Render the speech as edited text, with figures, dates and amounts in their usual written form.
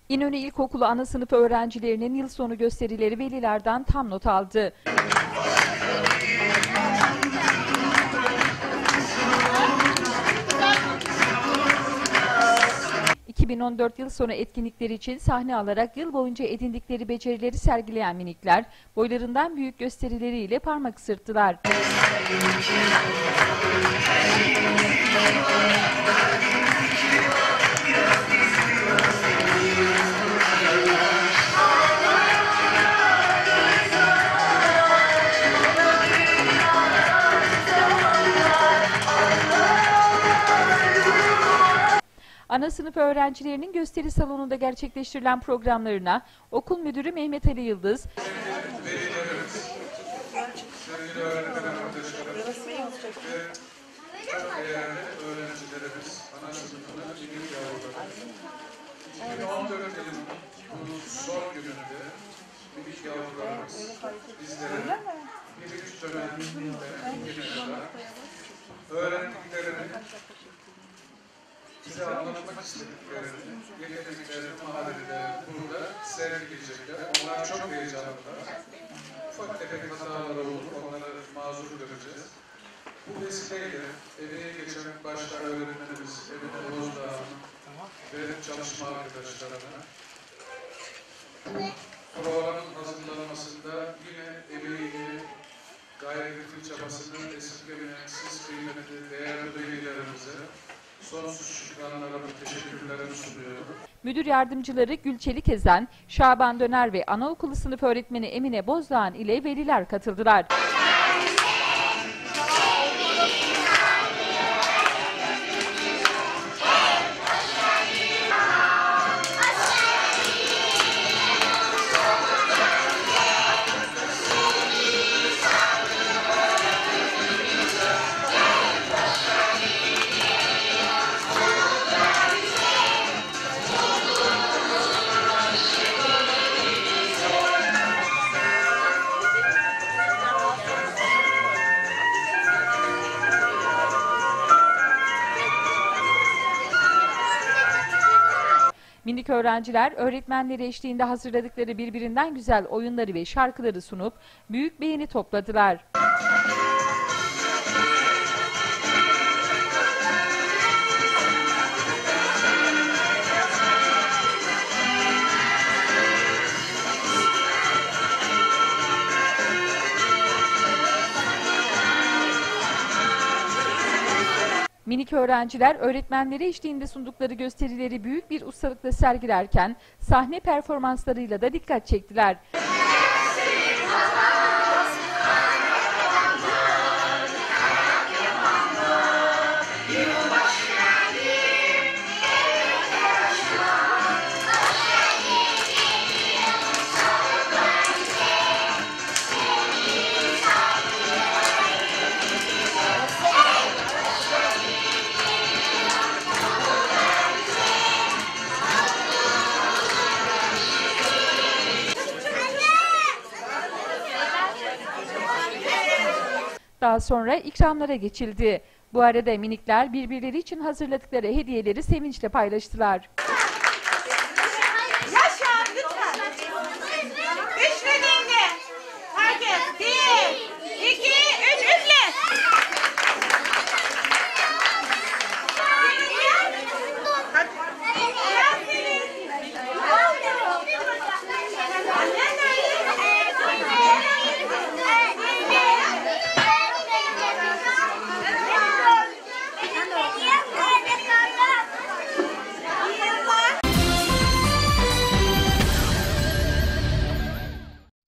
İnönü İlkokulu ana sınıf öğrencilerinin yıl sonu gösterileri velilerden tam not aldı. ...2014 yıl sonu etkinlikleri için sahne alarak yıl boyunca edindikleri becerileri sergileyen minikler... ...boylarından büyük gösterileriyle parmak ısırttılar. Ana sınıf öğrencilerinin gösteri salonunda gerçekleştirilen programlarına okul müdürü Mehmet Ali Yıldız, sevgili öğretmen arkadaşlarımız ve çok değerli öğrencilerimiz, ana sınıfının minik yavrularımız. 2014 yılının bu son gününde minik yavrularımız bizlere birinci döneminde bugüne kadar öğrendiklerini, bize anlatmak istediklerini, yeteneklerini, mahalleleri burada sergileyecekler. Onlar çok heyecanlılar. Ufak tefek hatalar olur, onları mazur göreceğiz. Bu vesileyle emeği geçen başta öğretmenimiz Emine Bozdağ'ın ve çalışma arkadaşlarına programın hazırlanmasında yine emeğini, gayretli çabasını esirgemeyen siz kıymetli, değerli velilerimize sonsuz şükranlarımı, teşekkürlerimi sunuyorum. Müdür yardımcıları Gül Çelikezen, Şaban Döner ve anaokulu sınıf öğretmeni Emine Bozdağ ile veliler katıldılar. Minik öğrenciler öğretmenleri eşliğinde hazırladıkları birbirinden güzel oyunları ve şarkıları sunup büyük beğeni topladılar. Minik öğrenciler öğretmenleri eşliğinde sundukları gösterileri büyük bir ustalıkla sergilerken sahne performanslarıyla da dikkat çektiler. Daha sonra ikramlara geçildi. Bu arada minikler birbirleri için hazırladıkları hediyeleri sevinçle paylaştılar.